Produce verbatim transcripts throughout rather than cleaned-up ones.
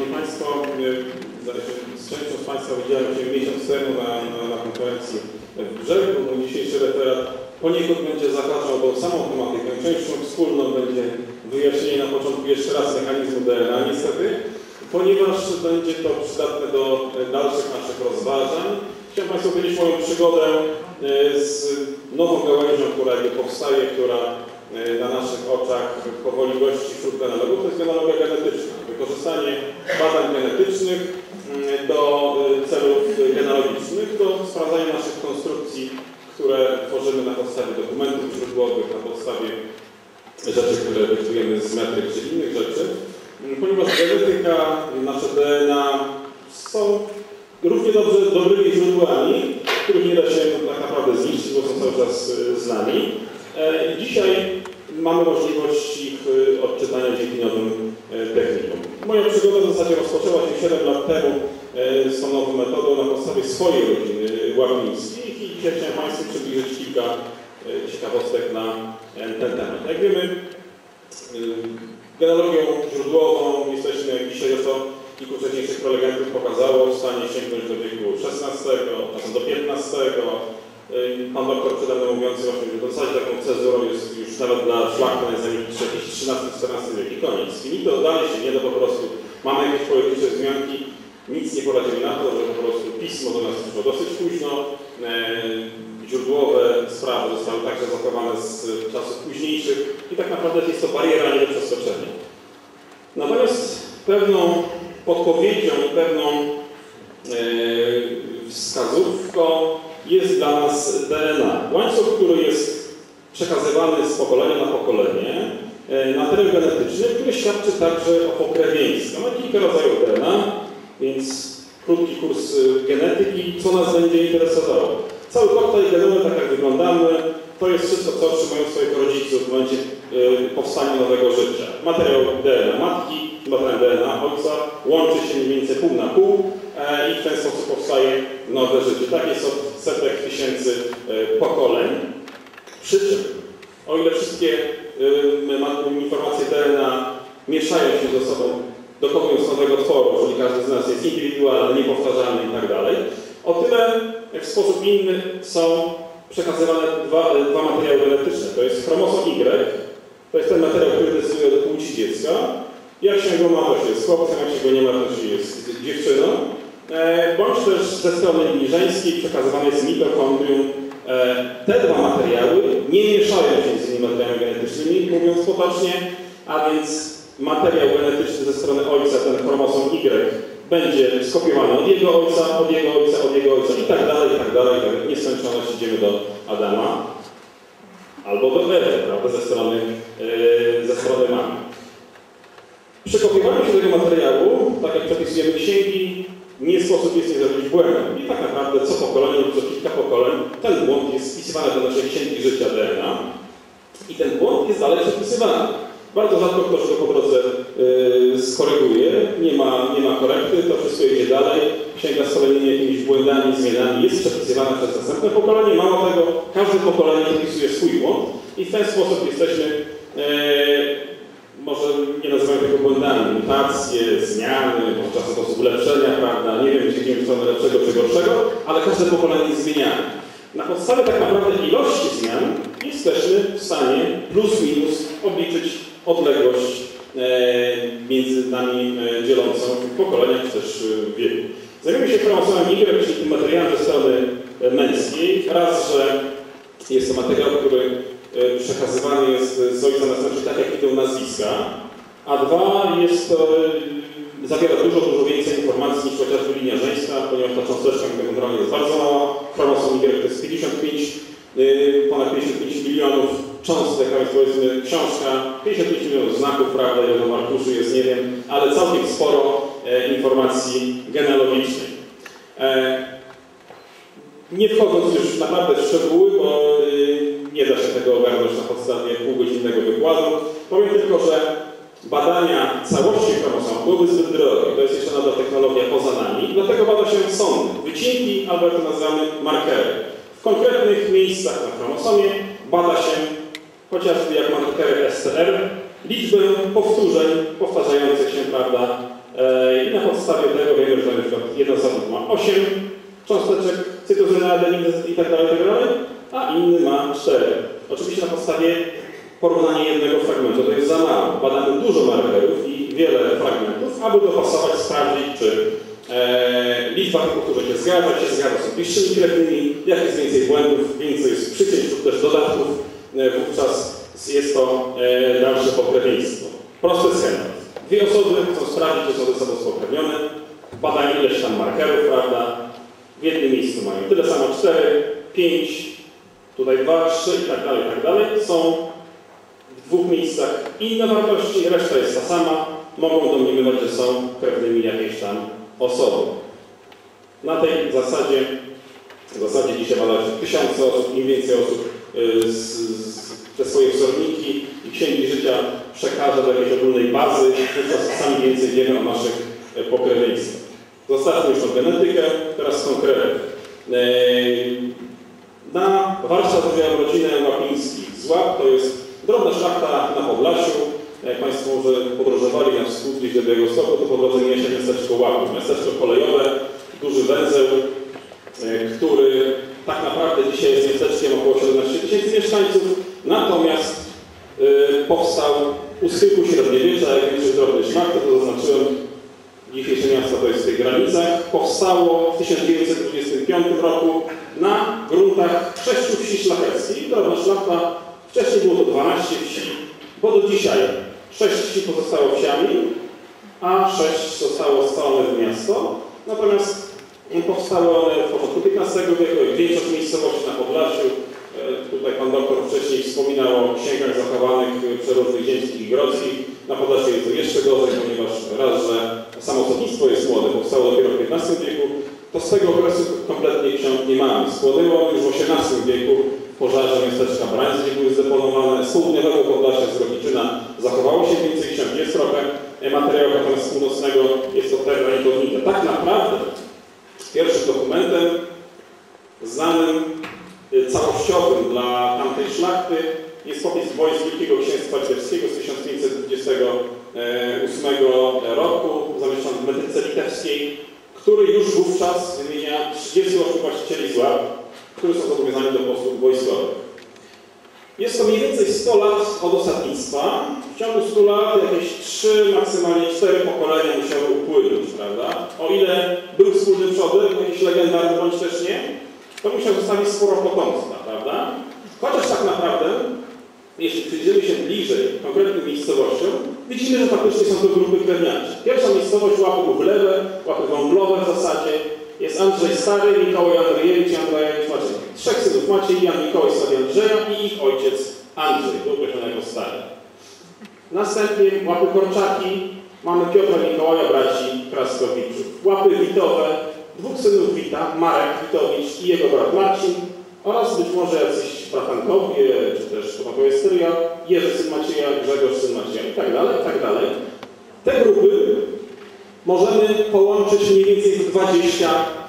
Szanowni Państwo, z częścią z Państwa widziałem się miesiąc temu na, na, na konferencji w Brzegu. Mój dzisiejszy referat poniekąd będzie zahaczał o samą tematykę. Częścią wspólną będzie wyjaśnienie na początku jeszcze raz mechanizmu D N A niestety, ponieważ będzie to przydatne do dalszych naszych rozważań. Chciałem Państwu powiedzieć moją przygodę z nową gałęzią, która powstaje, która na naszych oczach powoli gości wśród genealogów, to jest genealogia genetyczna. Wykorzystanie badań genetycznych do celów genealogicznych, do sprawdzania naszych konstrukcji, które tworzymy na podstawie dokumentów źródłowych, na podstawie rzeczy, które wyczytujemy z metryk czy innych rzeczy. Ponieważ genetyka, nasze D N A są równie dobrze dobrymi źródłami, których nie da się tak naprawdę zniszczyć, bo są cały czas z nami. I dzisiaj mamy możliwość ich odczytania dzięki nowym technikom. Moja przygoda w zasadzie rozpoczęła się siedem lat temu z tą nową metodą na podstawie swojej rodziny łapińskich i dzisiaj chciałem Państwu przybliżyć kilka ciekawostek na ten temat. Jak wiemy, genealogią źródłową jesteśmy, jak dzisiaj już to kilku wcześniejszych prelegentów pokazało, w stanie sięgnąć do wieku szesnastego, czasem do piętnastego. Pan doktor przede mną mówiący właśnie, że w zasadzie taką cezurą jest już nawet dla szlachty najzajemniejszy jakiś trzynasty czternasty wiek i koniec. Finito, dalej się nie da po prostu. Mamy jakieś pojedyncze wzmianki, nic nie poradzimy na to, że po prostu pismo do nas przyszło dosyć późno. E, źródłowe sprawy zostały także zachowane z czasów późniejszych i tak naprawdę jest to bariera nie do przeskoczenia. Natomiast pewną podpowiedzią i pewną e, wskazówką jest dla nas D N A. Łańcuch, który jest przekazywany z pokolenia na pokolenie, materiał genetyczny, który świadczy także o pokrewieństwie. Mamy kilka rodzajów D N A, więc krótki kurs genetyki, co nas będzie interesowało. Cały koktajl genowy, tak jak wyglądamy, to jest wszystko, co otrzymają swoich rodziców w momencie powstania nowego życia. Materiał D N A matki, materiał D N A ojca łączy się mniej więcej pół na pół i w ten sposób powstaje nowe życie. Tak jest od setek tysięcy pokoleń. Przy czym, o ile wszystkie informacje D N A mieszają się ze sobą, dokonując nowego tworu, czyli każdy z nas jest indywidualny, niepowtarzalny i tak dalej, o tyle w sposób inny są przekazywane dwa, dwa materiały genetyczne. To jest chromosom Y, to jest ten materiał, który decyduje o płci dziecka. Jak się go ma, to się jest chłopcem, jak się go nie ma, to się jest dziewczyną. E, bądź też ze strony linii żeńskiej przekazywane jest mitochondrium. E, te dwa materiały nie mieszają się z innymi materiałami genetycznymi, mówiąc potocznie, a więc materiał genetyczny ze strony ojca, ten chromosom Y, będzie skopiowany od jego ojca, od jego ojca, od jego ojca i tak dalej, i tak dalej. Tak nieskończoność idziemy do Adama albo do Ewy, prawda, ze strony, yy, ze strony mamy. Przy kopiowaniu się tego materiału, tak jak przepisujemy księgi, nie sposób jest nie zrobić błędu. I tak naprawdę co pokolenie lub co kilka pokoleń ten błąd jest wpisywany do naszej księgi życia D N A i ten błąd jest dalej przepisywany. Bardzo rzadko ktoś go po drodze yy, skoryguje, nie ma, nie ma korekty, to wszystko idzie dalej. Księga z kolejnymi jakimiś błędami, zmianami jest przepisywana przez następne pokolenie. Mało tego, każde pokolenie wpisuje swój błąd i w ten sposób jesteśmy, yy, może nie nazywamy tego błędami, mutacje, zmiany, może czasem sposób ulepszenia, prawda, nie wiem, czy idziemy w stronę lepszego czy gorszego, ale każde pokolenie jest zmieniane. Na podstawie tak naprawdę ilości zmian jesteśmy w stanie plus minus obliczyć odległość e, między nami e, dzielącą pokolenia czy też e, wieku. Zajmujemy się chromosomem Y, czyli tym materiałem ze strony e, męskiej. Raz, że jest to materiał, który e, przekazywany jest z ojca na znaczy tak, jak idą nazwiska, a dwa, jest to, e, zawiera dużo, dużo więcej informacji niż chociażby linia żeńska, ponieważ ta cząsteczka mitochondrialna jest bardzo mała. Chromosom Y to jest pięćdziesiąt pięć, e, ponad pięćdziesiąt pięć milionów cząstek, a więc powiedzmy książka, pięćdziesiąt pięć milionów znaków, prawda, ile w arkuszu jest, nie wiem, ale całkiem sporo e, informacji genealogicznej. E, nie wchodząc już naprawdę w szczegóły, bo e, nie da się tego ogarnąć na podstawie półgodzinnego wykładu, powiem tylko, że badania całości chromosomów byłyby zbyt drogie. To jest jeszcze nadal technologia poza nami, dlatego bada się sądy, wycinki, albo jak to nazywamy, markery. W konkretnych miejscach na chromosomie bada się chociażby jak markery S T R, liczbę powtórzeń powtarzających się, prawda, i na podstawie tego wiemy, że na przykład jeden osobnik ma osiem cząsteczek cytozyny, adeniny itd., itd., a inny ma cztery. Oczywiście na podstawie porównania jednego fragmentu to jest za mało. Badamy dużo markerów i wiele fragmentów, aby dopasować, sprawdzić, czy e, liczba typów, które się zgadza, się zgadza z bliższymi krewnymi, jak jest więcej błędów, więcej jest przycięć lub też dodatków, e, wówczas jest to e, dalsze pokrewieństwo. Prosty schemat. Dwie osoby chcą sprawdzić, czy są ze sobą spokrewnione, badają ileś tam markerów, prawda? W jednym miejscu mają tyle samo cztery, pięć, tutaj dwa, trzy i tak dalej, i tak dalej. Są w dwóch miejscach inne wartości, reszta jest ta sama. Mogą domniemywać, że są krewnymi jakiejś tam osoby. Na tej zasadzie, w zasadzie dzisiaj bada tysiące osób, im więcej osób yy, z, z, te swoje wzorniki i księgi życia przekaże do jakiejś ogólnej bazy, wówczas sami więcej wiemy o naszych yy, pokrewieństwach. Zostawmy już tą genetykę, teraz konkrety. Yy, na warsztat wziąłem rodzinę Łapińskich z Łap, to jest drobna szlachta na Podlasiu. Jak Państwo może podróżowali na wschód gdzieś do Białegostoku, to po drodze mija się miasteczko Łapów. Miasteczko kolejowe, duży węzeł, który tak naprawdę dzisiaj jest miasteczkiem około siedemnaście tysięcy mieszkańców, natomiast y, powstał u schyłku średniowiecza, jak większość drobnej szlachty, to zaznaczyłem, dzisiejsze miasto to jest w tych granicach, powstało w tysiąc dziewięćset dwudziestym piątym roku na gruntach sześciu wsi szlacheckich. Drobna szlachta, wcześniej było to dwanaście wsi, bo do dzisiaj sześć wsi pozostało wsiami, a sześć zostało scalone w miasto. Natomiast powstały one w początku piętnastego wieku, większość miejscowości na Podlasiu. Tutaj pan doktor wcześniej wspominał o księgach zachowanych przeróżnych ziemskich i grodzkich. Na Podlasiu jest to jeszcze gorzej, ponieważ raz, że samo sądnictwo jest młode, powstało dopiero w piętnastym wieku, to z tego okresu kompletnie ksiąg nie mamy. Spłonęło już w osiemnastym wieku w pożarze miasteczka Brańsk, gdzie były zdeponowane. Z południowego Podlasia, z Rokiczyna zachowało się więcej ksiąg, jest trochę materiału, natomiast z północnego jest to terra incognita. Tak naprawdę pierwszym dokumentem znanym całościowym dla tamtej szlachty jest popis wojsk Wielkiego Księstwa Litewskiego z tysiąc pięćset dwudziestego ósmego roku, zamieszczony w Metryce Litewskiej, który już wówczas wymienia trzydziestu ośmiu właścicieli z Łap, którzy są zobowiązani do posług wojskowych. Jest to mniej więcej sto lat od osadnictwa. W ciągu stu lat jakieś trzy, maksymalnie cztery pokolenia musiały upłynąć, prawda? O ile był wspólny przodek, jakiś legendarny bądź też nie, to musiał zostawić sporo potomstwa, prawda? Chociaż tak naprawdę, jeśli przyjrzymy się bliżej konkretnym miejscowościom, widzimy, że faktycznie są to grupy krewniacze. Pierwsza miejscowość Łapy Uwlewe, Łapy Wąglowe w zasadzie, jest Andrzej Stary, Mikołaj Andrzejewicz i Andrzejewicz Maciej. Trzech synów Maciej, Jan Mikołaj Stary Andrzeja i ich ojciec Andrzej, był określony jako Stary. Następnie Łapy Korczaki, mamy Piotra Mikołaja, braci Kraskowiczów. Łapy Witowe, dwóch synów Wita, Marek Witowicz i jego brat Marcin, oraz być może jacyś bratankowie, czy też potomkowie stryja, Jerzy syn Macieja, Grzegorz syn Macieja i tak dalej, i tak dalej. Te grupy możemy połączyć mniej więcej w dwadzieścia,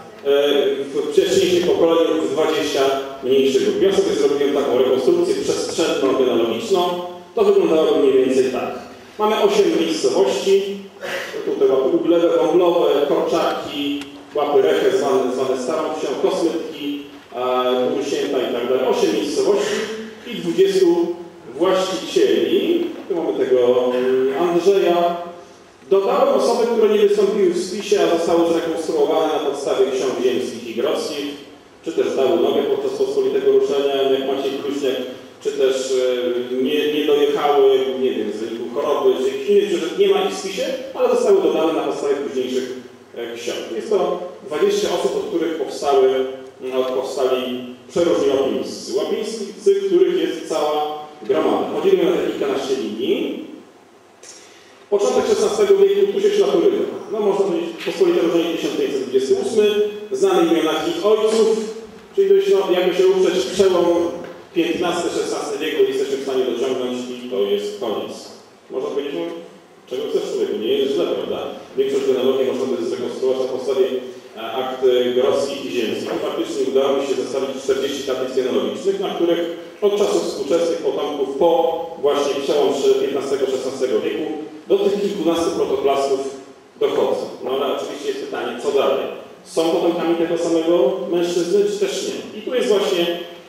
w wcześniejszych pokoleniach w dwadzieścia mniejszych grup. Ja sobie zrobiłem taką rekonstrukcję przestrzenną, genealogiczną. To wyglądało mniej więcej tak. Mamy osiem miejscowości, tutaj Łapy Ublewe, Wąglowe, Korczaki, Łapy Rechę, zwane, zwane Starą Wsią, Kosmytki, Półsięta i tak dalej. osiem miejscowości i dwudziestu właścicieli. Tu mamy tego Andrzeja. Dodałem osoby, które nie wystąpiły w spisie, a zostały zrekonstruowane na podstawie ksiąg ziemskich i grodzkich, czy też dały nogę podczas pospolitego ruszenia, jak Maciej Kluśniak, czy też nie, nie dojechały, nie wiem, z wyniku choroby, czy jakichś innych przyczyn. Nie ma ich w spisie, ale zostały dodane na podstawie późniejszych ksiąg. Jest to dwadzieścia osób, od których powstały, no, powstali przeróżni łapińscy. Łapińscy, których jest cała gromada. Podzielimy na technikę na linii. Początek szesnastego wieku, tu się ślapurywa. No można powiedzieć, pospolite różnienie tysiąc pięćset dwudziesty ósmy, znane imiona ich ojców, czyli dość, no, jakby się uprzeć, przełom piętnasty szesnasty wieku jesteśmy w stanie dociągnąć i to jest koniec. Można powiedzieć, no, czego chcesz człowieku, nie jest źle, prawda? Większość genealogii można by zrekonstruować na podstawie akt grodzkich i ziemskich. Faktycznie udało mi się zestawić czterdzieści tablic genealogicznych, na których od czasów współczesnych potomków po właśnie przełom piętnastego szesnastego wieku do tych kilkunastu protoplastów dochodzą. No ale oczywiście jest pytanie, co dalej? Są potomkami tego samego mężczyzny, czy też nie? I tu jest właśnie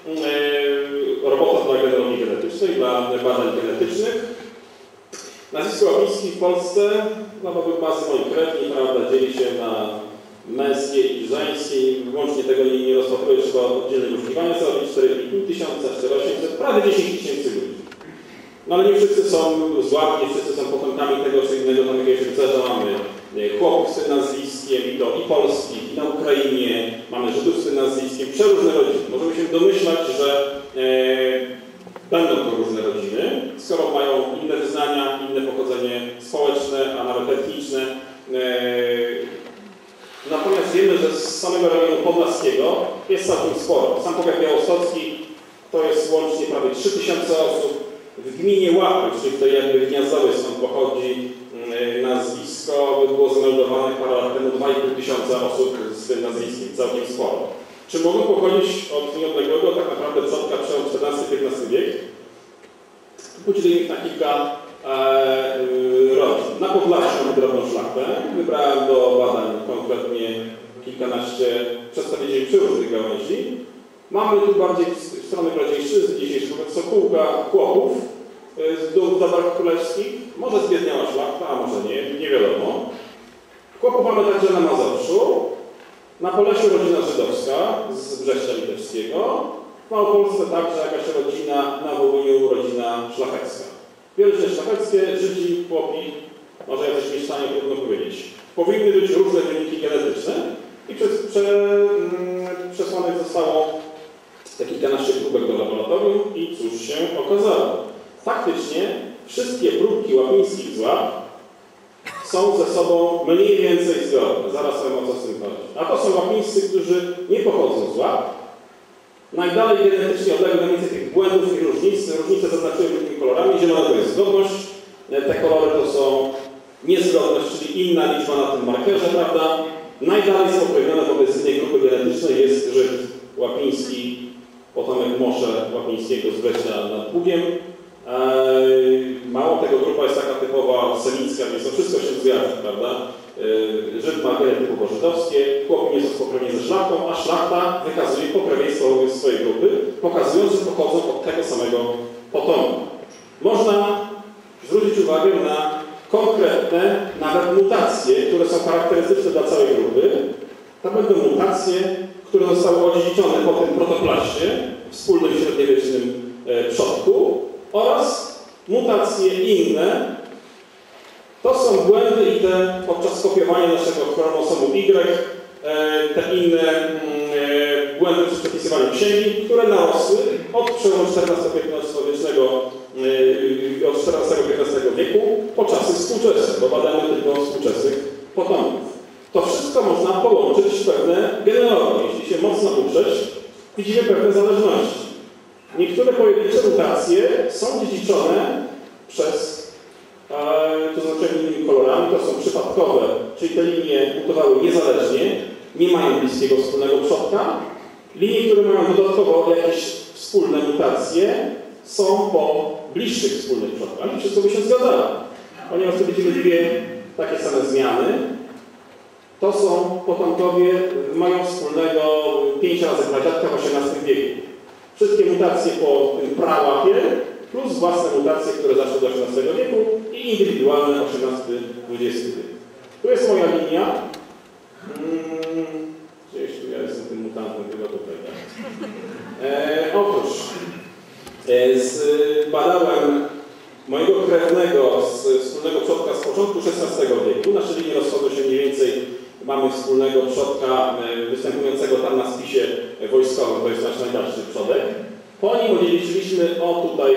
e, robota dla genealogii genetycznej, dla badań genetycznych. Nazwisko łapiński w Polsce, no bo bazy mojej krewni, prawda, dzieli się na męskie i żeńskie, wyłącznie tego nie, nie rozpatruję, trzeba oddzielne wyszukiwania zrobić, cztery i pół tysiąca, cztery tysiące osiemset, prawie dziesięć tysięcy ludzi. No ale nie wszyscy są złapni, nie wszyscy są potomkami tego czy innego tam jakiegoś rycerza. Mamy chłopów z tym nazwiskiem, i to i polskich, i na Ukrainie, mamy Żydów z tym nazwiskiem, przeróżne rodziny. Możemy się domyślać, że e, będą to różne rodziny, skoro mają inne wyznania, inne pochodzenie społeczne, a nawet etniczne. E, Natomiast wiemy, że z samego regionu podlaskiego jest całkiem sporo. Sam powiat białostocki to jest łącznie prawie trzy tysiące osób. W gminie Łapy, czyli w tej jakby gniazdowej, stąd pochodzi nazwisko, było zameldowane parę lat temu dwa i pół tysiąca osób z tym nazwiskiem, całkiem sporo. Czy mogą pochodzić od nieodległego tak naprawdę przodka przełom czternasty piętnasty wiek? Podzielimy ich na kilka e, rodzin. Na Podlasiu mamy drobną szlachtę. Wybrałem do badań konkretnie kilkanaście przedstawicieli przeróżnych gałęzi. Mamy tu bardziej w stronę rodzicielszczyzny dzisiejszych, wobec Sokółka, chłopów z dół zabarw królewskich. Może zbiedniała szlachta, a może nie, nie wiadomo. Chłopów mamy także na Mazowszu. Na Polesiu rodzina żydowska z Brześcia Litewskiego. W Małopolsce także jakaś rodzina, na Wołyniu rodzina szlachecka. Wielocznie szlacheckie, Żydzi, chłopi, może jacyś mieszczanie, trudno powiedzieć. Powinny być różne wyniki genetyczne i przez, prze, przesłanych zostało te kilkanaście próbek do laboratorium i cóż się okazało. Faktycznie wszystkie próbki łapińskich z łap są ze sobą mniej więcej zgodne. Zaraz powiem, o co z tym chodzi. A to są łapińscy, którzy nie pochodzą z łap. Najdalej genetycznie odległe granice tych błędów i różnic. Różnice zaznaczyłem różnymi kolorami. Zielona to jest zgodność. Te kolory to są niezgodność, czyli inna liczba na tym markerze, prawda? Najdalej spokrewnione wobec innej grupy genetycznej jest Żyd łapiński, potomek Mosze łapińskiego z Brześcia nad Bugiem. Eee, mało tego, grupa jest taka typowa semicka, więc to wszystko się zgadza, prawda? Eee, Żyd ma geny typowo żydowskie, chłopi nie są spokrewnieni ze szlachtą, a szlachta wykazuje pokrewieństwo wobec swojej grupy, pokazując, że pochodzą od tego samego potomka. Można zwrócić uwagę na konkretne, nawet mutacje, które są charakterystyczne dla całej grupy. To będą mutacje, które zostały odziedziczone po tym protoplaście, wspólnym średniowiecznym e, przodku, oraz mutacje inne. To są błędy i te podczas kopiowania naszego chromosomu Y, e, te inne e, błędy przy przepisywaniu księgi, które narosły od przełomu czternastego-piętnastowiecznego e, od czternastego-piętnastego wieku po czasy współczesne, bo badamy tylko współczesnych potomków. To wszystko można połączyć w pewne genealogie. Jeśli się mocno uprzeć, widzimy pewne zależności. Niektóre pojedyncze mutacje są dziedziczone przez, e, to znaczy innymi kolorami, to są przypadkowe, czyli te linie mutowały niezależnie, nie mają bliskiego wspólnego przodka. Linie, które mają dodatkowo jakieś wspólne mutacje, są po bliższych wspólnych przodkach. Ale wszystko by się zgadzało, ponieważ tu widzimy dwie takie same zmiany. To są potomkowie, mają wspólnego pięć razy pradziadka w osiemnastym wieku. Wszystkie mutacje po tym prałapie, plus własne mutacje, które zaszły do osiemnastego wieku i indywidualne osiemnasty dwudziesty wiek. Tu jest moja linia. Hmm, gdzieś tu ja jestem tym mutantem, chyba tutaj. E, otóż e, zbadałem mojego krewnego z wspólnego przodka z początku szesnastego wieku. Nasze linie rozchodzą się mniej więcej. Mamy wspólnego przodka występującego tam na spisie wojskowym, to jest nasz najdalszy przodek. Po nim odziedziczyliśmy, o tutaj,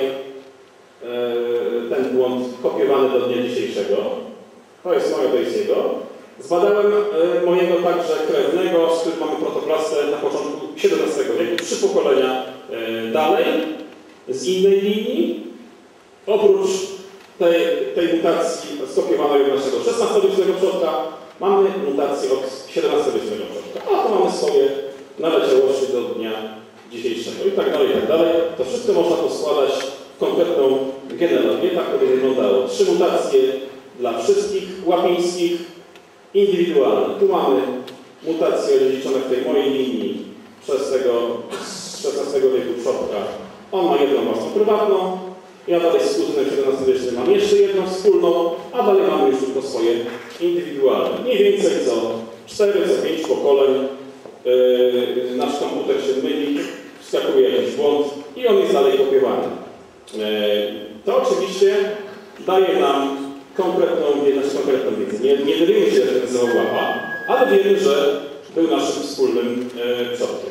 ten błąd kopiowany do dnia dzisiejszego. To jest moje, to jest jego. Zbadałem mojego także krewnego, z którym mamy protoplastę na początku siedemnastego wieku, trzy pokolenia dalej, z innej linii. Oprócz tej, tej mutacji skopiowanej od naszego szesnastowiecznego przodka, mamy mutację od siedemnastowiecznego przodka, a to mamy swoje naleciałości do dnia dzisiejszego i tak dalej, i tak dalej. To wszystko można poskładać w konkretną genealogię, tak to by wyglądało. Trzy mutacje dla wszystkich łapińskich, indywidualne. Tu mamy mutacje odziedziczone w tej mojej linii przez tego z szesnastego wieku przodka. On ma jedną własną prywatną, ja dalej z kuzynem siedemnastowiecznym mam jeszcze jedną wspólną, a dalej mamy już tylko swoje indywidualne. Mniej więcej co cztery, co pięć pokoleń yy, nasz komputer się myli, wskakuje jakiś błąd i on jest dalej kopiowany. Yy, to oczywiście daje nam konkretną wiedzę, konkretną wiedzę. Nie, nie dowiemy się, jak to nazywał łapa, ale wiemy, że był naszym wspólnym yy, przodkiem.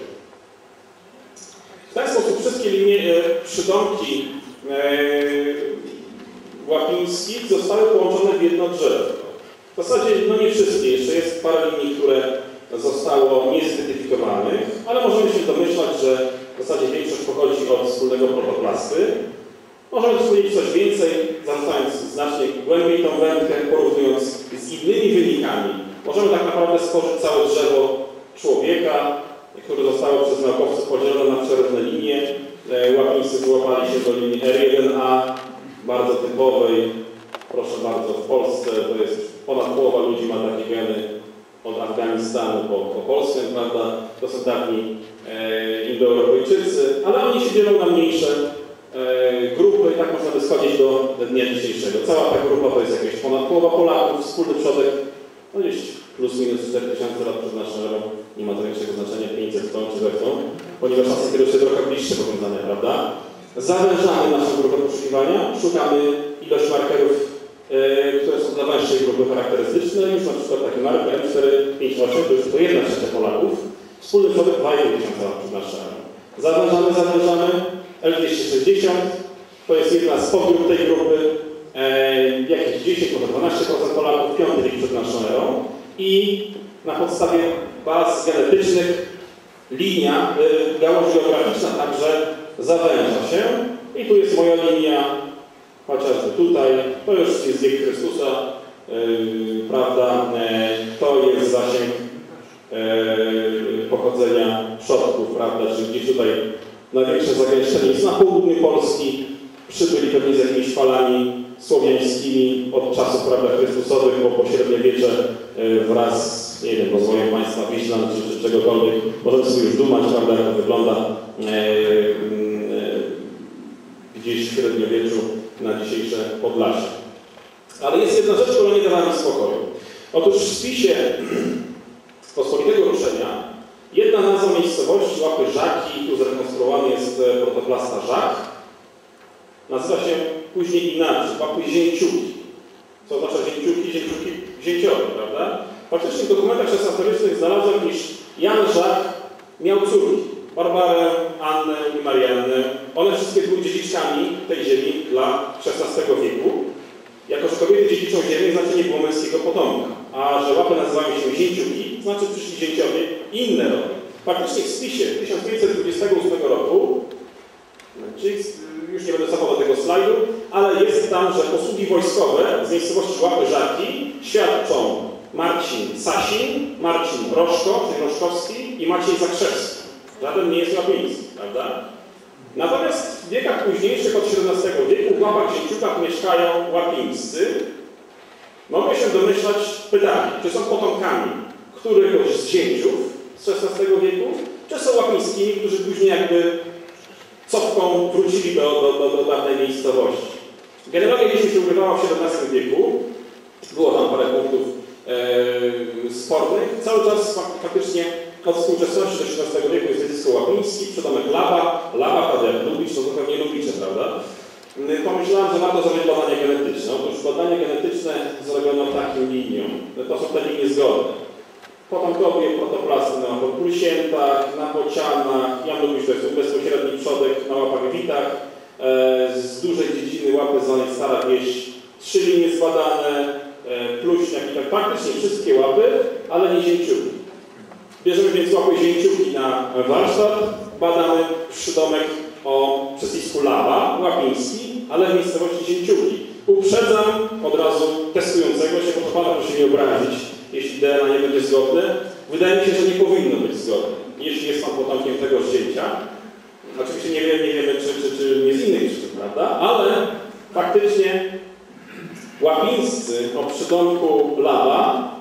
W ten sposób wszystkie linie, yy, przydomki yy, łapińskich zostały połączone w jedno drzewo. W zasadzie no nie wszystkie, jeszcze jest parę linii, które zostało niezidentyfikowanych, ale możemy się domyślać, że w zasadzie większość pochodzi od wspólnego protoplasty. Możemy powiedzieć coś więcej, zarzucając znacznie głębiej tą wędkę, porównując z innymi wynikami. Możemy tak naprawdę stworzyć całe drzewo człowieka, które zostało przez naukowców podzielone na przeróżne linie. Łapińscy złapali się do linii R jeden A, bardzo typowej. Proszę bardzo, w Polsce to jest ponad połowa ludzi ma takie geny od Afganistanu po, po Polskę, prawda? To są dawni e, Indoeuropejczycy, ale oni się dzielą na mniejsze e, grupy i tak można by schodzić do, do dnia dzisiejszego. Cała ta grupa to jest jakieś ponad połowa Polaków, wspólny przodek, no gdzieś plus minus cztery tysiące lat przed naszą erą, nie ma to większego znaczenia, pięćset tą czy zechcą, ponieważ czasy kierują się trochę bliższe powiązania, prawda? Zawężamy naszą grupę poszukiwania, szukamy ilość markerów, Yy, które są dla węższej grupy charakterystyczne, już na przykład taki marker M cztery pięć osiem, to już tylko jedna trzecia Polaków, wspólny przodek dwa i pół tysiąca lat przed naszą erą. Zawężamy, zawężamy, L dwieście sześćdziesiąt, to jest jedna z podgrup tej grupy, yy, jakieś dziesięć, może dwanaście procent Polaków, piąty wiek przed naszą erą i na podstawie baz genetycznych linia, yy, gałąź geograficzna także zawęża się i tu jest moja linia. Chociażby tutaj, to już jest wiek Chrystusa, yy, prawda, yy, to jest zasięg yy, pochodzenia przodków, prawda, czyli gdzieś tutaj największe zagęszczenie jest na południu Polski, przybyli pewnie z jakimiś falami słowiańskimi od czasów, prawda, chrystusowych, bo po średniowiecze yy, wraz z, nie wiem, rozwojem państwa Wiślan czy, czy czegokolwiek, możemy sobie już dumać, prawda, jak to wygląda yy, yy, gdzieś w średniowieczu na dzisiejsze Podlasie. Ale jest jedna rzecz, która nie dawa mi spokoju. Otóż w spisie pospolitego ruszenia jedna nazwa miejscowości, łapy Żaki, tu zrekonstruowany jest protoplasta Żak, nazywa się później inaczej, łapy Zięciuki. Co oznacza Zięciuki? Zięciuki wzięciowe, prawda? Faktycznie w dokumentach szesnastowiecznych znalazłem, iż Jan Żak miał córki. Barbarę, Annę i Mariannę. One wszystkie były dziedziczkami tej ziemi dla szesnastego wieku. Jako że kobiety dziedziczą ziemię, znaczy nie było męskiego potomka. A że łapy nazywają się zięciuki, znaczy przyszli zięciowie i inne rody. Faktycznie w spisie tysiąc pięćset dwudziestego ósmego roku, czyli już nie będę cofał do tego slajdu, ale jest tam, że posługi wojskowe z miejscowości Łapy Żaki świadczą Marcin Sasin, Marcin Roszko, czyli Roszkowski i Maciej Zakrzewski. Żaden nie jest łapiński, prawda? Natomiast w wiekach późniejszych od siedemnastego wieku w łapach Zięciukach mieszkają łapińscy. Mogę się domyślać pytanie, czy są potomkami któregoś z zięciów z szesnastego wieku, czy są łapińskimi, którzy później jakby cofką wrócili do, do, do, do dawnej miejscowości. Generalnie jeśli się ukrywała w siedemnastym wieku, było tam parę punktów e, spornych, cały czas faktycznie od współczesności do siedemnastego wieku jest wyzysk łapiński, przydomek Laba, Laba, prawda, jak Lubicz, to zupełnie Lubicze, prawda? Pomyślałem, że warto zrobić badanie genetyczne. Otóż badanie genetyczne zrobiono takim linią. To są te linie zgodne. Potomkowie protoplasty na podpulsiętach, na bocianach, Jan Lubicz to jest bezpośredni przodek na łapach witach, z dużej dziedziny łapy zwanej Stara Wieś, trzy linie zbadane, pluśniak i tak praktycznie wszystkie łapy, ale nie zięciuki. Bierzemy więc łapy zięciuki na warsztat, badamy przydomek o przezwisku Laba, łapiński, ale w miejscowości Zięciuki. Uprzedzam od razu testującego się, bo to Pana proszę nie obrazić, jeśli D N A nie będzie zgodne. Wydaje mi się, że nie powinno być zgodne, jeśli jest Pan potomkiem tego zdjęcia. Oczywiście nie wiemy, nie wiemy czy, czy, czy nie z innych przyczyn, prawda? Ale faktycznie łapińscy o przydomku Laba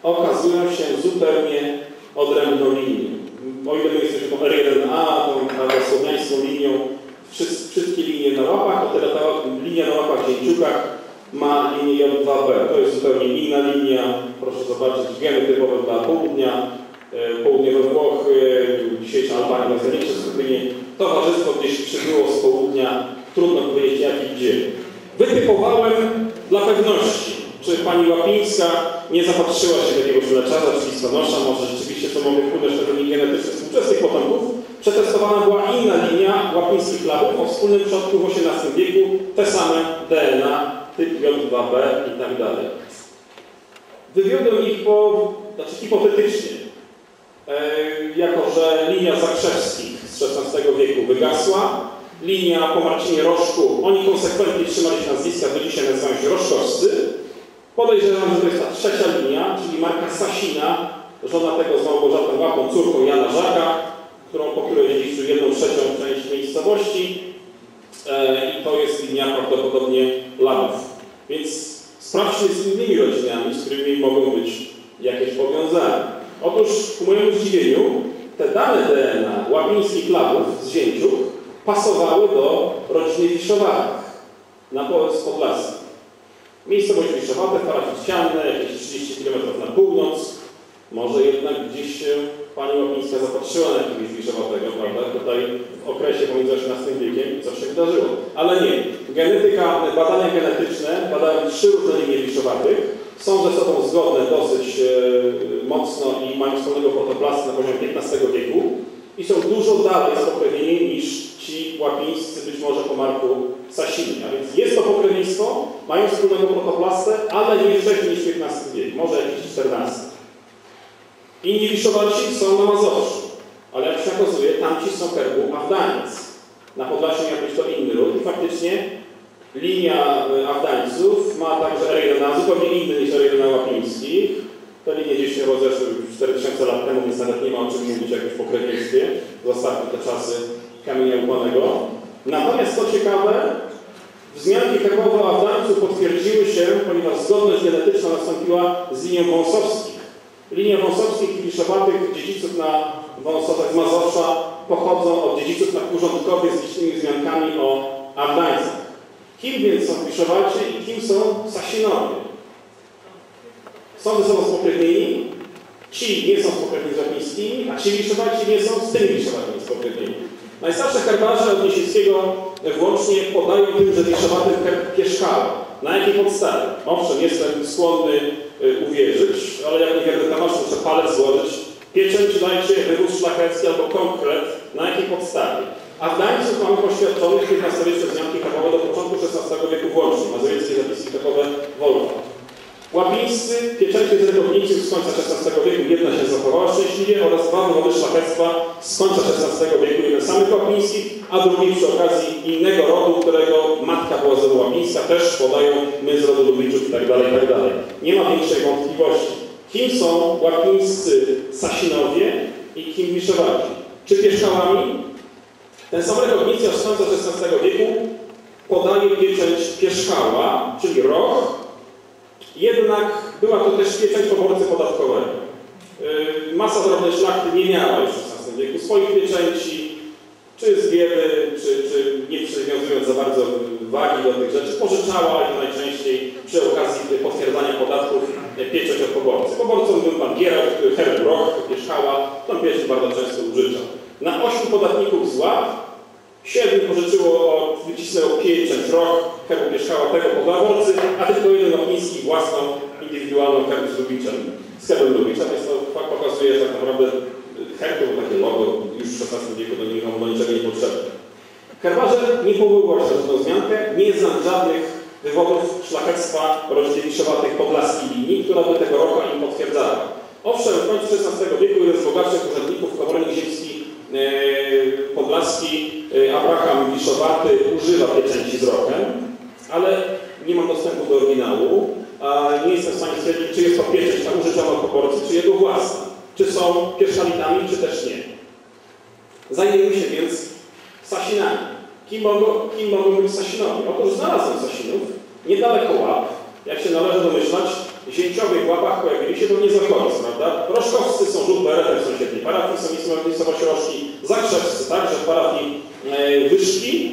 okazują się zupełnie odrębną linią. O ile my jesteśmy tą R jeden A, tą prawosłowiańską linią, wszystkie linie na łapach, o tyle ta linia na łapach Zięciukach ma linię J dwa B. To jest zupełnie inna linia. Proszę zobaczyć, geny typowe dla południa, południowe Włochy, dzisiejsza Albania, to jest największe skupienie. Towarzystwo gdzieś przybyło z południa, trudno powiedzieć jak i gdzie. Wytypowałem dla pewności, czy pani Łapińska nie zapatrzyła się do jakiegoś mleczarza czy listonosza, może rzeczywiście to mogły wpłynąć na wyniki genetyczne współczesnych potomków. Przetestowana była inna linia łapińskich labów o wspólnym przodku w osiemnastym wieku, te same D N A, typ J dwa B i tak dalej. Wywiodłem ich po, znaczy hipotetycznie, e, jako że linia Zakrzewskich z szesnastego wieku wygasła, linia po Marcinie Rożku, oni konsekwentnie trzymali się nazwiska, do dzisiaj nazywają się Rożkowscy. Podejrzewam, że to jest ta trzecia linia, czyli marka Sasina, żona tego z Małgorzatą Łapą, córką Jana Żaka, którą, po której dziedziczył jedną trzecią część miejscowości. E, I to jest linia prawdopodobnie Labów. Więc sprawdźmy z innymi rodzinami, z którymi mogą być jakieś powiązania. Otóż ku mojemu zdziwieniu te dane D N A łapińskich Labów z Zięciuk pasowały do rodziny Wiszowatych na Podlasku. Miejscowość Wiszowate, parafii ścianne, jakieś trzydzieści kilometrów na północ. Może jednak gdzieś się pani Łapińska zapatrzyła na jakiegoś Wiszowatego, prawda? Tutaj w okresie pomiędzy osiemnastym wiekiem i co się wydarzyło. Ale nie. Genetyka, badania genetyczne badają trzy różne linie Wiszowatych. Są ze sobą zgodne dosyć e, mocno i mają wspólnego protoplasty na poziomie piętnastego wieku i są dużo dalej spokrewnieni niż ci łapińscy, być może po Marku Sasini. A więc jest to pokrewieństwo, mają wspólnego protoplastę, ale nie wcześniej niż piętnasty wiek, może jakiś czternasty. Inni Wiszowaci są na Mazowszu, ale jak się okazuje, tamci są herbu Awdaniec. Na Podlasiu miał być to inny ród i faktycznie linia Awdańców ma także R jeden A, zupełnie inny niż R jeden A łapińskich. Te linie gdzieś się rozeszły już cztery tysiące lat temu, więc nawet nie ma o czym mówić o jakimś pokrewieństwie. Zostawmy te czasy kamienia łupłanego. Natomiast co ciekawe, wzmianki herbowe Awdańców potwierdziły się, ponieważ zgodność genetyczna nastąpiła z linią Wąsowskich. Linia Wąsowskich i Wiszowatych dziedziców na Wąsowach z Mazowsza pochodzą od dziedziców na Kurzątkowie z licznymi wzmiankami o Awdańcach. Kim więc są Wiszowaci i kim są Sasinowie? Są ze sobą spokrewnieni, ci nie są spokrewnieni z łapińskimi, a ci Wiszowaci nie są z tymi Wiszowatami spokrewnieni. Najstarsze herbarze od Niesieckiego włącznie podają tym, że Wiszowaty herb Pieszkała. Na jakiej podstawie? Owszem, jestem skłonny y, uwierzyć, ale jak niewierny Tomasz muszę palec złożyć. Pieczęć dajcie, wywóz szlachecki albo konkret. Na jakiej podstawie? Awdańców mamy poświadczonych piętnastowieczne wzmianki herbowe do początku szesnastego wieku włącznie. Mazowieckie zapiski herbowe Wolfa. Łapińscy, pieczęcie z rekognicjów z końca szesnastego wieku, jedna się zachowała szczęśliwie oraz dwa wywody szlachectwa z końca szesnastego wieku, jeden samych łapińskich, a drugi przy okazji innego rodu, którego matka była z rodu łapińska, też podają my z rodu Lubiczów itd., itd. Nie ma większej wątpliwości. Kim są łapińscy Sasinowie i kim Wiszowaci? Czy Pieszczałami? Ten sam rekognicja z końca szesnastego wieku podaje pieczęć Pieszczała, czyli roch. Jednak była to też pieczęć poborcy podatkowego. Yy, masa drobnej szlachty nie miała już w szesnastym wieku swoich pieczęci, czy z biedy, czy, czy nie przywiązując za bardzo wagi do tych rzeczy, pożyczała i to najczęściej przy okazji potwierdzania podatków pieczęć od poborcy. Poborcą był pan Gieralt, herb roch, Pieszczała, tą pieczęć bardzo często użyczał. Na ośmiu podatników z ław siedmiu pożyczyło, wycisnęło pieczęć roch, herbu Pieszczała tego po dworcy, a tylko jeden łapiński własną, indywidualną herb z Lubiczem, z herbem Lubicza, więc to pokazuje, że tak naprawdę herb to było takie logo, już w szesnastym wieku do, niego, do niczego nie potrzebne. Herbarze nie powoływał się na tę wzmiankę, nie znam żadnych wywodów szlachectwa rodziny Wiszowatych podlaskiej linii, która by tego rocha im potwierdzała. Owszem, w końcu szesnastego wieku jeden z bogatszych urzędników komornik ziemski podlaski Abraham Wiszowaty używa pieczęci z rochem, ale nie mam dostępu do oryginału, a nie jestem w stanie stwierdzić, czy jest to pieczęć użyczona od poborcy, czy jego własna. Czy są pierszalitami, czy też nie. Zajmijmy się więc Sasinami. Kim mogą, kim mogą być Sasinowie? Otóż znalazłem Sasinów niedaleko Łap, jak się należy domyślać, zięciowych łapach pojawili się, to nie zachodzi, prawda? Roszkowscy są rzut beretem w sąsiedniej parafii, są miejscowości Roszki, Zakrzewscy także w parafii e, Wyszki.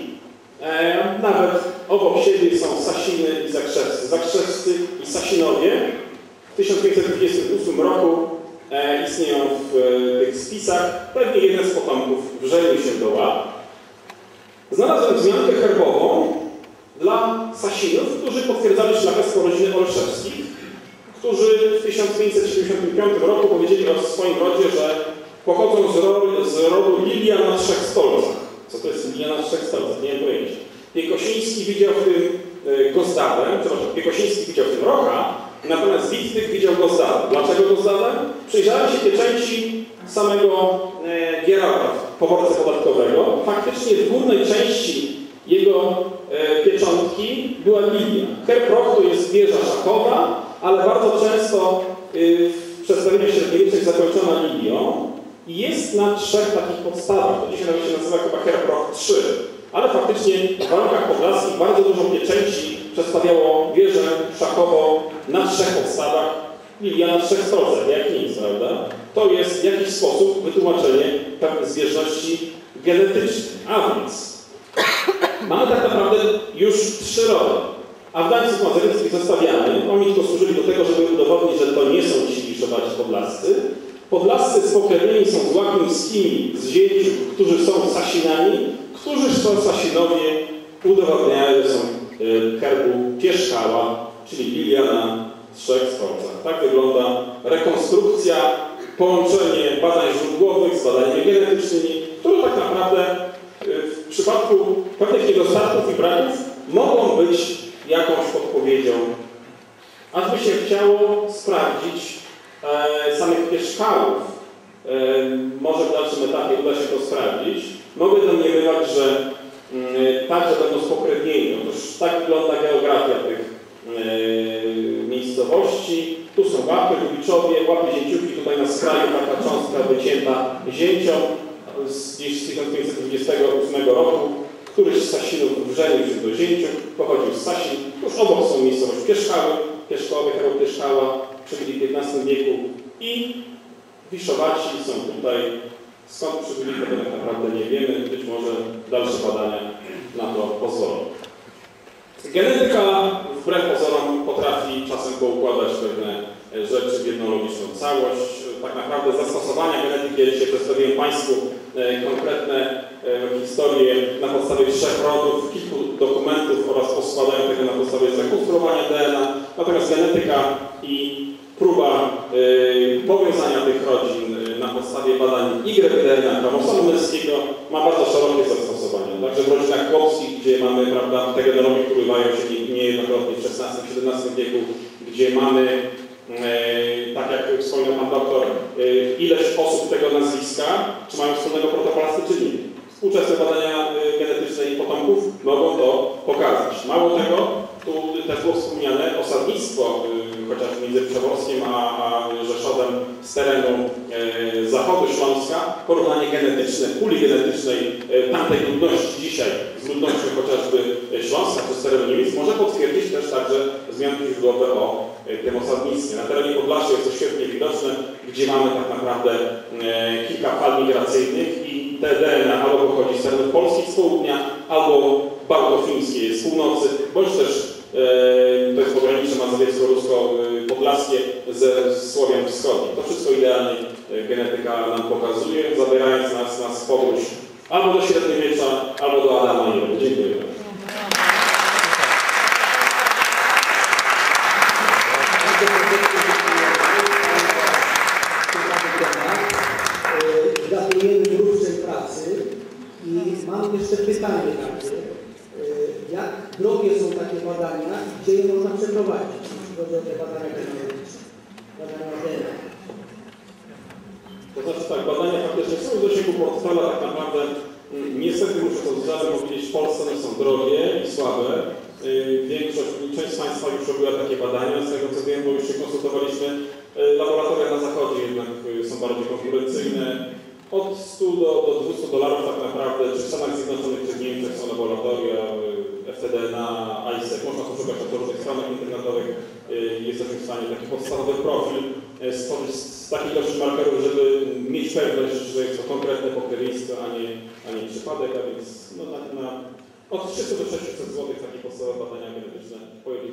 E, nawet obok siebie są Sasiny i Zakrzewscy. Zakrzewscy i Sasinowie w tysiąc pięćset dwudziestym ósmym roku e, istnieją w e, tych spisach. Pewnie jeden z potomków wrzelił się do ław. Znalazłem wzmiankę herbową dla Sasinów, którzy potwierdzali szlachectwo rodziny Olszewskich, którzy w tysiąc pięćset siedemdziesiątym piątym roku powiedzieli o swoim rodzie, że pochodzą z rodu, z rodu Lilia na trzech stolcach. Co to jest Lilia na trzech stolcach? Nie wiem pojęcia. Piekosiński widział w tym y, Gozdawę, przepraszam, Piekosiński widział w tym Rocha, natomiast Wittek widział Gozdawę. Dlaczego Gozdawę? Przyjrzałem się pieczęci samego y, Gieralda, poborcy podatkowego. Faktycznie w górnej części jego y, pieczątki była Lilia. Herb Roch to jest wieża szachowa, ale bardzo często y, w przedstawieniach średniowiecznych zakończona lilią i jest na trzech takich podstawach. To dzisiaj się nazywa chyba Herb Roch trzy. Ale faktycznie w warunkach podlaskich bardzo dużo pieczęci przedstawiało wieżę szachową na trzech podstawach, lilia na trzech stolcach, jak nic, prawda? To jest w jakiś sposób wytłumaczenie pewnej zbieżności genetycznej. A więc mamy tak naprawdę już trzy rody. A w Gdańsku Mazowieckim zostawiamy. Oni tylko służyli do tego, żeby udowodnić, że to nie są ci liszowaci podlascy. Podlascy spokrewnieni są z Łagińskimi, z Zięciów, którzy są Sasinami, którzy są Sasinowie, udowadniają, że są y, herbu Pierzchała, czyli lilia na trzech stolcach. Tak wygląda rekonstrukcja, połączenie badań źródłowych z badaniami genetycznymi, które tak naprawdę y, w przypadku pewnych niedostatków i braków mogą być jakąś podpowiedzią. A by się chciało sprawdzić e, samych Pierzchałów. E, może w dalszym etapie uda się to sprawdzić. Mogę domniemywać, że y, także będą spokrewnieni. Otóż tak wygląda geografia tych y, miejscowości. Tu są łapy, Lubiczowie, łapy Zięciówki, tutaj na skraju taka cząstka wycięta zięcią z gdzieś z tysiąc pięćset dwudziestego ósmego roku. Któryś z Sasinów wrzenił się do Zięciów, pochodził z Sasin. Tuż obok są miejscowość Pierzchały, Pierzchowy, herb Pierzchała, przybyli w piętnastym wieku i Wiszowaci są tutaj. Skąd przybyli, tego tak naprawdę nie wiemy. Być może dalsze badania na to pozwolą. Genetyka wbrew pozorom potrafi czasem poukładać pewne rzeczy w jedną logiczną całość. Tak naprawdę zastosowania genetyki, ja dzisiaj przedstawiłem Państwu konkretne historie na podstawie trzech rodów, kilku dokumentów oraz poskładania tego na podstawie zrekonstruowania D N A. Natomiast genetyka i próba y, powiązania tych rodzin y, na podstawie badań Y D N A chromosomu męskiego ma bardzo szerokie zastosowanie. Także w rodzinach chłopskich, gdzie mamy, prawda, te genologie, które urywają się niejednokrotnie w szesnastym siedemnastym wieku, gdzie mamy, y, tak jak wspomniał Pan doktor, y, ileś osób tego nazwiska, czy mają wspólnego protopolasty, czy nie. Współczesne badania y, genetyczne i potomków mogą to pokazać. Mało tego, tu też było wspomniane osadnictwo, y, chociaż między Przeworskiem a, a Rzeszowem z terenu e, zachodu Śląska, porównanie genetyczne, puli genetycznej e, tamtej ludności dzisiaj z ludnością chociażby Śląska czy z terenu Niemiec może potwierdzić też także wzmianki źródłowe o e, tym osadnictwie. Na terenie Podlasia jest to świetnie widoczne, gdzie mamy tak naprawdę e, kilka fal migracyjnych i te D N A albo pochodzi z terenów polskich z południa, albo bałtofińskie z północy, bądź też to jest pogranicze mazowiecko-rusko-podlaskie ze Słowian Wschodnich. To wszystko idealnie genetyka nam pokazuje, zabierając nas na podróż albo do średniowiecza, albo do Adama i Ewy. Dziękuję. Gratulujemy grubszej pracy i mam jeszcze pytanie takie. Jak drogie są takie badania i gdzie je można przeprowadzić, jeśli chodzi o te badania genealogiczne, badania D N A? To znaczy tak, badania faktycznie są w zasięgu portfela, tak naprawdę niestety muszę to zaraz powiedzieć, w Polsce one są drogie i słabe. Większość, część z Państwa już robiła takie badania, z tego co wiem, bo już się konsultowaliśmy, laboratoria na zachodzie jednak są bardziej konkurencyjne. Od stu do, do dwustu dolarów tak naprawdę, czy w Stanach Zjednoczonych, czy w Niemczech są laboratoria F T D N A, AISEC, można poszukać na różnych stronach internetowych. Jesteśmy w stanie taki podstawowy profil stworzyć z takiej ilości markerów, żeby mieć pewność, że jest to konkretne pokrewieństwo, a nie, a nie przypadek, a więc no, na, na od trzystu do sześciuset złotych takie podstawowe badania genetyczne